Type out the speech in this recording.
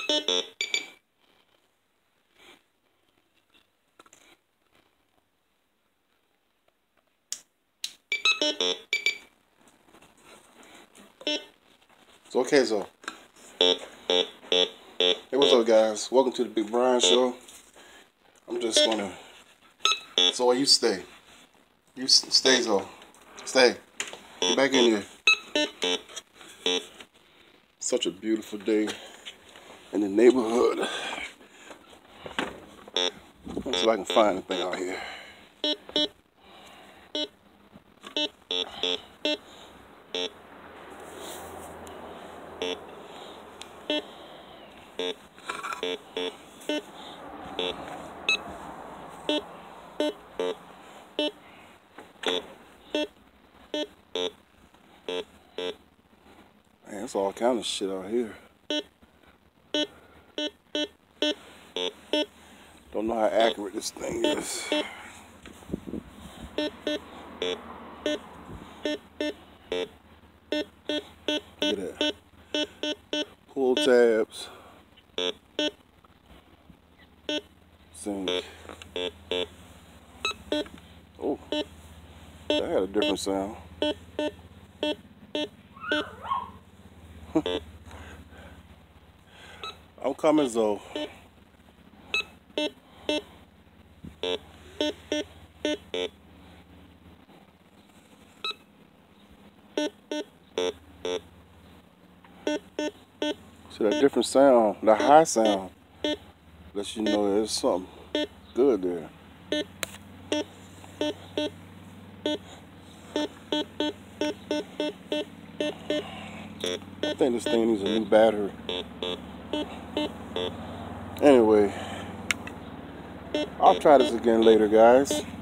So okay, so hey, what's up, guys? Welcome to the Big Brian Show. I'm just gonna. So you stay. You stay, so stay. Get back in here. Such a beautiful day in the neighborhood. Let's see if I can find anything out here. Man, it's all kind of shit out here. Don't know how accurate this thing is. Look at that. Pull tabs. Sink. Oh, that had a different sound. I'm coming, Zoe. See that different sound, the high sound, lets you know there's something good there. I think this thing needs a new battery. Anyway, I'll try this again later, guys.